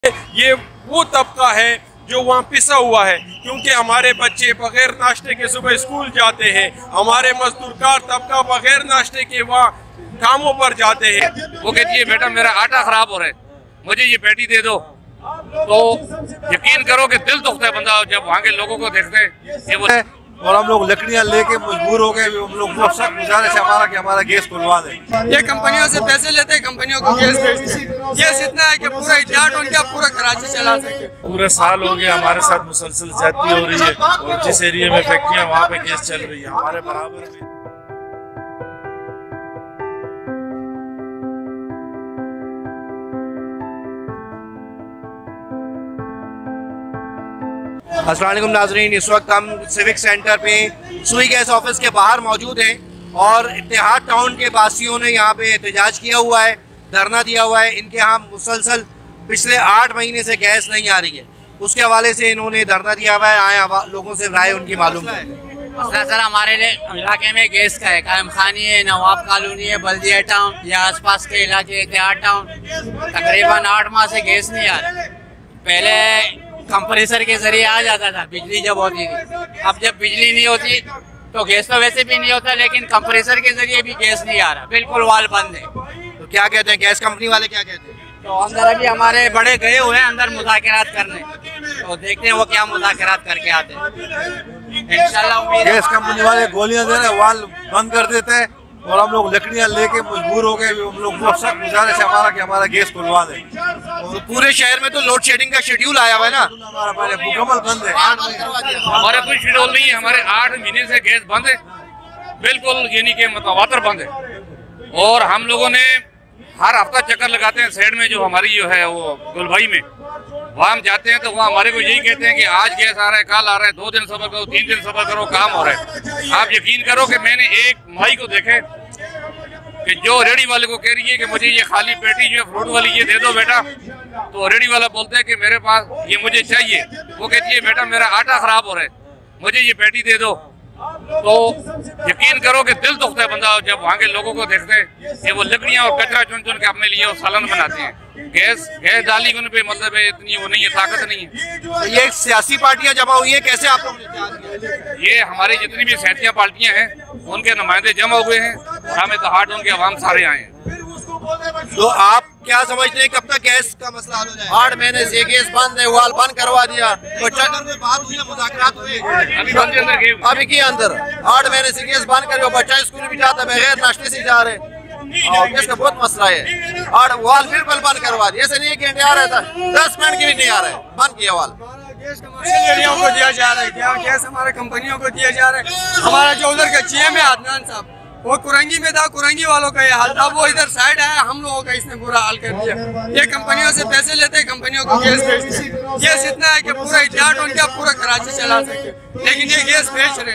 ये वो तबका है जो वहाँ पिसा हुआ है, क्योंकि हमारे बच्चे बगैर नाश्ते के सुबह स्कूल जाते हैं, हमारे मजदूरकार तबका बगैर नाश्ते के वहाँ कामों पर जाते हैं। वो कहती है बेटा मेरा आटा खराब हो रहा है, मुझे ये पेटी दे दो, तो यकीन करो कि दिल दुखता है बंदा जब वहाँ के लोगों को देखते हैं। और हम लोग लकड़ियां लेके मजबूर हो गए, हम लोग सख्त गुजारिश हमारा कि हमारा गैस खुलवा दें। ये कंपनियों से पैसे लेते हैं, कंपनियों को गैस बेचते हैं। गैस इतना है कि पूरा इजाट उनका पूरा कराची चला सके। पूरे साल हो गया हमारे साथ मुसलसल ज्यादती हो रही है, और जिस एरिया में फैक्ट्रियां वहाँ पे गैस चल रही है हमारे बराबर में। अस्सलाम वालेकुम नाजरीन, इस वक्त हम सिविक सेंटर पे सुई गैस ऑफिस के बाहर मौजूद हैं और इत्तेहाद टाउन के वासियों ने यहाँ पे एहतजाज किया हुआ है, धरना दिया हुआ है। इनके यहाँ मुसलसल पिछले 8 महीने से गैस नहीं आ रही है, उसके हवाले से इन्होंने धरना दिया हुआ है। आए लोगों से राय उनकी मालूम है। सर हमारे इलाके में गैस का है, कायम खानी है, नवाब कॉलोनी है, बल्दिया टाउन या आसपास के इलाके इत्तेहाद टाउन। तकरीबन 8 माह से गैस नहीं आ रहा। पहले कंप्रेसर के जरिए आ जाता था बिजली जब होती थी, अब जब बिजली नहीं होती तो गैस तो वैसे भी नहीं होता, लेकिन कंप्रेसर के जरिए भी गैस नहीं आ रहा, बिल्कुल वाल बंद है। तो क्या कहते हैं गैस कंपनी वाले, क्या कहते हैं? तो अंदर अभी हमारे बड़े गए हुए हैं अंदर मुज़ाकरात करने, तो देखते हैं वो क्या मुज़ाकरात करके आते हैं। इंशाल्लाह उम्मीद है। गैस कंपनी वाले गोलियां दे रहे, वाल बंद कर देते हैं और हम लोग लकड़ियां लेके मजबूर हो गए, हम लोग सख्त गुजारिश है हमारा कि हमारा गैस खुलवा दें। और पूरे शहर में तो लोड शेडिंग का शेड्यूल आया हुआ है ना, हमारा पहले मुकम्मल बंद है। हमारा कोई शेड्यूल नहीं है, हमारे 8 महीने से गैस बंद है, बिल्कुल यानी कि मतवातर बंद है। और हम लोगों ने हर हफ्ता चक्कर लगाते हैं साइड में, जो हमारी जो है वो गुलभाई में, वहाँ हम जाते हैं तो वहाँ हमारे को यही कहते हैं कि आज गैस आ रहा है, कल आ रहा है, 2 दिन सब्र करो, 3 दिन सब्र करो, काम हो रहा है। आप यकीन करो कि मैंने एक माई को देखे कि जो रेडी वाले को कह रही है कि मुझे ये खाली पेटी जो है फ्रूट वाली ये दे दो बेटा, तो रेडी वाला बोलता है कि मेरे पास ये मुझे चाहिए। वो कहती है बेटा मेरा आटा खराब हो रहा है, मुझे ये पेटी दे दो, तो यकीन करो कि दिल दुखता है बंदा जब वहाँ के लोगों को देखते हैं कि वो लकड़ियाँ और कचरा चुन चुन के अपने लिए वो सालन बनाते हैं। गैस डाली उन पे मतलब है इतनी वो नहीं है, ताकत नहीं है। तो ये सियासी पार्टियां जमा हुई है, कैसे आप लोग? ये हमारी जितनी भी सियासी पार्टियां हैं उनके नुमाइंदे जमा हुए हैं और हमें तो हार्ट उनके अवाम सारे आए हैं। तो आप क्या समझते हैं कब तक गैस का मसला हल हो जाएगा? 8 महीने से गैस बंद है, वाल बंद करवा दिया। तो बात हुई, मुज़ाकरात हुए अभी बंद के अंदर गए, अभी के अंदर 8 महीने से गैस बंद कर, बच्चा स्कूल भी जाता है बगैर नाश्ते से जा रहे, और गैस का बहुत मसला है। और वाल बिल्कुल बंद करवा दिया, ऐसे नहीं घंटे आ रहा था, 10 मिनट की भी नहीं आ रहा है, बंद किया वाल। गैस कमर्शियल को दिया जा रहा है, गैस हमारे कंपनियों को दिया जा रहा है। हमारा जो उधर का GM है अदनान साहब, वो कुरंगी में था, कुरंगी वालों का ये हाल था, वो इधर साइड आया, हम लोगों का इसने बुरा हाल कर दिया। ये कंपनियों से पैसे लेते हैं, कंपनियों को गैस बेचते हैं। गैस इतना है कि पूरा इजाट उनका पूरा कराची चला सके, लेकिन ये गैस बेच रहे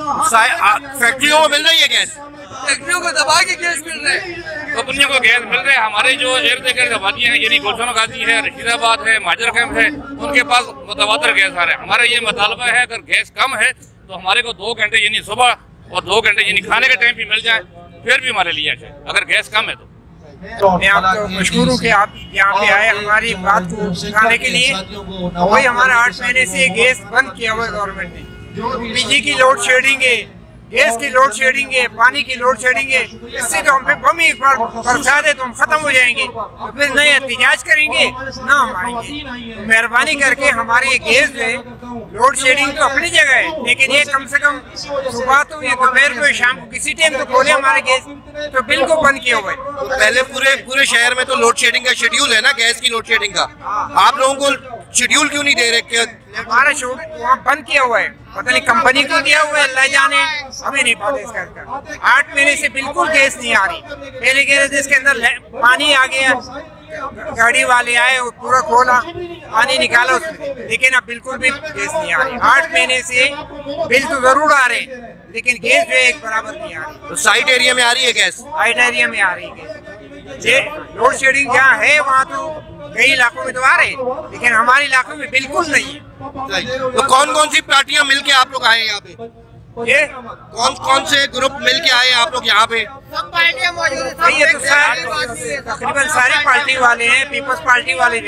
हैं। फैक्ट्रियों को मिल रही है गैस, फैक्ट्रियों को दबा के गैस मिल रहे हैं, कंपनियों को गैस मिल रहे हैं। हमारे जो इर्द गिर्द वादियाँ हैं यानी गुलशन गाजी है, रशीदाबाद है, माजर कैंप है, उनके पास मुतवातर गैस आ रहा है। हमारा ये मुतालबा है अगर गैस कम है तो हमारे को 2 घंटे यानी सुबह और 2 घंटे यानी खाने के टाइम भी मिल जाए, फिर भी हमारे लिए अच्छा, अगर गैस कम है तो। मैं आपको मशहूर हूँ कि आप यहाँ पे आए हमारी बात को उठाने के लिए। वही हमारे 8 महीने से गैस बंद किया हुआ है गवर्नमेंट ने। बिजली की लोड शेडिंग है, गैस की लोड शेडिंग है, पानी की लोड शेडिंग है। इससे तो हम पे बम ही बरसात है तो हम खत्म हो जाएंगे, तो फिर न एहतजाज करेंगे ना हम आएंगे। मेहरबानी करके हमारी गैस जो है, लोड शेडिंग तो अपनी जगह है, लेकिन ये कम से कम सुबह तो ये दोपहर को शाम को किसी टाइम तो खोले हमारे गैस, तो बिल्कुल बंद किया हुआ है। तो पहले पूरे शहर में तो लोड शेडिंग का शेड्यूल है ना, गैस की लोड शेडिंग का, आप लोगों को शेड्यूल क्यों नहीं दे रहे? हमारा शेड्यूल वहाँ बंद किया हुआ है, पता नहीं कंपनी को दिया हुआ है, अल्लाह जाने, हमें नहीं पता इसका। 8 महीने से बिल्कुल गैस नहीं आ रही। पहले गैस जिसके अंदर पानी आ गया, गाड़ी वाले आए और पूरा खोला, पानी निकाला उसमें, लेकिन अब बिल्कुल भी गैस नहीं आ रही। 8 महीने से बिल तो जरूर आ रहे हैं, लेकिन गैस जो एक बराबर नहीं आ रही। तो साइड एरिया में आ रही है गैस, साइड एरिया में आ रही है गैस। लोड शेडिंग जहाँ है वहाँ तो कई इलाकों में तो आ रहे, लेकिन हमारे इलाकों में बिल्कुल नहीं है। तो कौन कौन सी पार्टियां मिलके आप लोग आए यहाँ पे? ये कौन कौन से ग्रुप मिलके आए आप लोग यहाँ पे? सब पार्टियां मौजूद हैं, ये तो तकरीबन सारी पार्टी वाले हैं, पीपल्स पार्टी वाले हैं,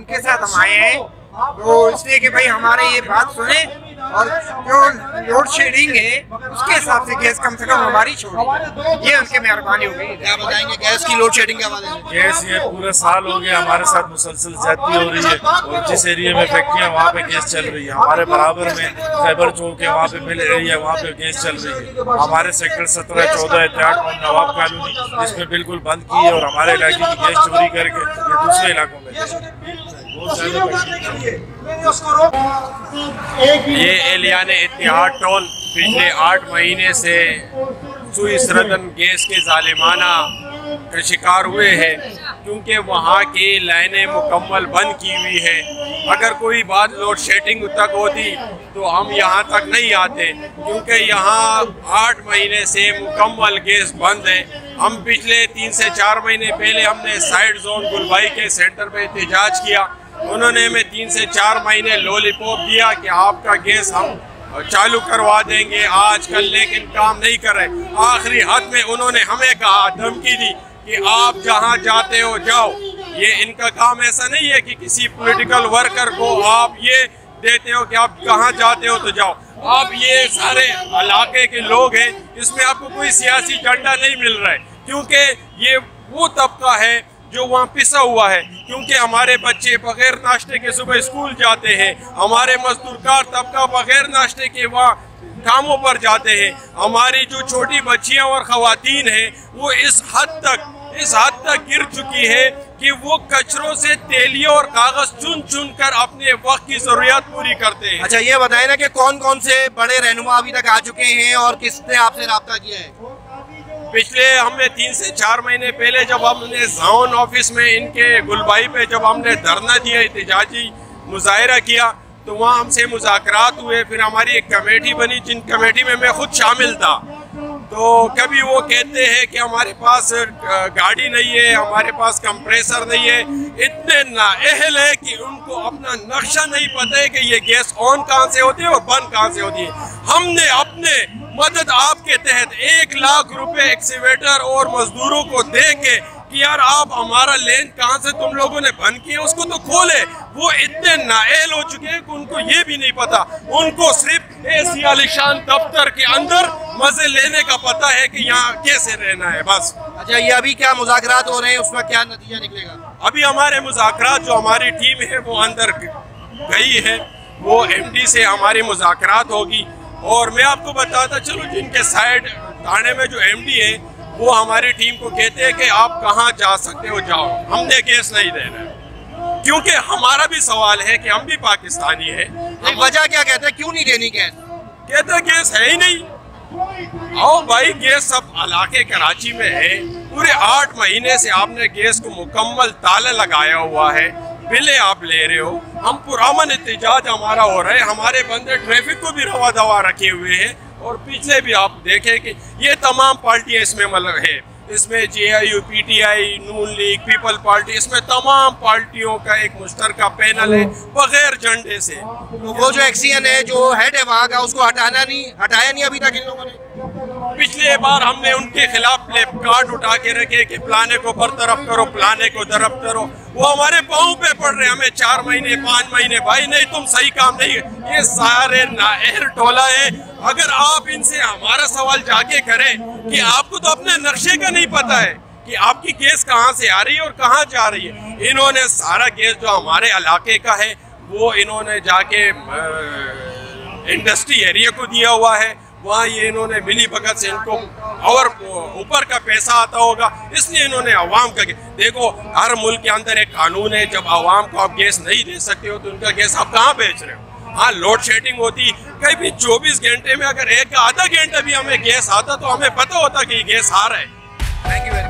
उनके साथ हम आए हैं, तो इसलिए कि भाई हमारे ये बात सुने और जो लोड शेडिंग है उसके हिसाब से गैस कम से कम हमारी छोड़ी, ये उनके मेहरबानी होगी। क्या बताएंगे गैस की लोड शेडिंग के बारे में? गैस ये पूरे साल हो गया हमारे साथ मुसलसल ज्यादती हो रही है, और जिस एरिया में फैक्ट्रियाँ वहाँ पे गैस चल रही है। हमारे बराबर में खैबर चौक है, वहाँ पे मिल एरिया, वहाँ पे गैस चल रही है। हमारे सेक्टर 17, 14, 8 नवाब कॉलोनी इसमें बिल्कुल बंद की है, और हमारे इलाके की गैस चोरी करके ये दूसरे इलाकों में ये एलियान इत्तेहाद टाउन पिछले 8 महीने से सुई सरदन गैस के जालिमाना का शिकार हुए हैं, क्योंकि वहाँ की लाइनें मुकम्मल बंद की हुई है। अगर कोई बात लोड शेडिंग तक होती तो हम यहाँ तक नहीं आते, क्योंकि यहाँ 8 महीने से मुकम्मल गैस बंद है। हम पिछले 3 से 4 महीने पहले हमने साइड जोन गुलबाई के सेंटर पे एहतजाज किया, उन्होंने हमें 3 से 4 महीने लॉलीपॉप दिया कि आपका गैस हम चालू करवा देंगे आज कल, लेकिन काम नहीं कर रहे। आखिरी हद में उन्होंने हमें कहा, धमकी दी कि आप जहां जाते हो जाओ। ये इनका काम ऐसा नहीं है कि किसी पॉलिटिकल वर्कर को आप ये देते हो कि आप कहां जाते हो तो जाओ। आप ये सारे इलाके के लोग हैं, इसमें आपको कोई सियासी झंडा नहीं मिल रहा है, क्योंकि ये वो तबका है जो वहाँ पिसा हुआ है। क्योंकि हमारे बच्चे बगैर नाश्ते के सुबह स्कूल जाते हैं, हमारे मजदूरकार तबका बगैर नाश्ते के वहाँ कामों पर जाते हैं। हमारी जो छोटी बच्चियाँ और ख़वातीन हैं वो इस हद तक गिर चुकी है कि वो कचरों से तेलिया और कागज चुन चुन कर अपने वक्त की जरूरियात पूरी करते हैं। अच्छा, ये बताएं ना कि कौन कौन से बड़े रहनुमा अभी तक आ चुके हैं और किसने आपसे रब्ता किया है? पिछले हमने 3 से 4 महीने पहले जब हमने जोन ऑफिस में इनके गुलबाई पे जब हमने धरना दिया, एहतजाजी मुजाहरा किया, तो वहाँ हमसे मुज़ाकरात हुए। फिर हमारी एक कमेटी बनी, जिन कमेटी में मैं खुद शामिल था। तो कभी वो कहते हैं कि हमारे पास गाड़ी नहीं है, हमारे पास कंप्रेसर नहीं है। इतने नाअहल है कि उनको अपना नक्शा नहीं पता है कि ये गैस ऑन कहाँ से होती है और बंद कहाँ से होती है। हमने अपने मदद आपके तहत 1 लाख रुपए एक्सीवेटर और मजदूरों को दे के कि यार आप हमारा लेन कहाँ से तुम लोगों ने बंद किया उसको तो खोले। वो इतने नाअहल हो चुके हैं कि उनको ये भी नहीं पता, उनको सिर्फ ऐसी आलिशान दफ्तर के अंदर मजे लेने का पता है कि यहाँ कैसे रहना है, बस। अच्छा, ये अभी क्या मुज़ाकरात हो रहे हैं, उसका क्या नतीजा निकलेगा? अभी हमारे मुज़ाकरात, जो हमारी टीम है वो अंदर गई है, वो MD से हमारी मुज़ाकरात होगी। और मैं आपको बताता चलूँ, जिनके साइड थाने में जो MD है वो हमारी टीम को कहते हैं कि आप कहाँ जा सकते हो जाओ, हमने गैस नहीं देना है। क्योंकि हमारा भी सवाल है कि हम भी पाकिस्तानी है। वजह क्या कहते हैं, क्यों नहीं देनी गैस? कहते गैस है ही नहीं। आओ भाई, गैस सब इलाके कराची में है। पूरे 8 महीने से आपने गैस को मुकम्मल ताला लगाया हुआ है, बिले आप ले रहे हो। हम पुरामन एहतजाज हमारा हो रहा है, हमारे बंदे ट्रैफिक को भी रवा दवा रखे हुए हैं। और पिछले भी आप देखें कि ये तमाम पार्टियां इसमें मतलब है, इसमें JIU, PTI, Noon league, people party, इसमें तमाम पार्टियों का एक मुश्तरका पैनल है बगैर झंडे से। तो वो जो एक्सीएन है, जो हेड है वहाँ का, उसको हटाया नहीं अभी तक इन लोगों ने। पिछले बार हमने उनके खिलाफ प्ले कार्ड उठा के रखे कि प्लाने को बरतरफ करो, प्लाने को तरफ करो। वो हमारे पाँव पे पड़ रहे, हमें 4 महीने 5 महीने, भाई नहीं तुम सही काम नहीं। ये सारे नाअहल टोला है। अगर आप इनसे हमारा सवाल जाके करें कि आपको तो अपने नक्शे का नहीं पता है कि आपकी गैस कहाँ से आ रही है और कहाँ जा रही है। इन्होंने सारा गैस जो हमारे इलाके का है वो इन्होंने जाके इंडस्ट्री एरिया को दिया हुआ है। वहाँ ये इन्होंने मिली भगत से इनको और ऊपर का पैसा आता होगा, इसलिए इन्होंने आवाम का देखो, हर मुल्क के अंदर एक कानून है, जब आवाम को आप गैस नहीं दे सकते हो तो उनका गैस आप कहाँ बेच रहे हो। हाँ, लोड शेडिंग होती, कहीं भी 24 घंटे में अगर 1 आधा घंटा भी हमें गैस आता तो हमें पता होता कि गैस आ रहा है। Thank you.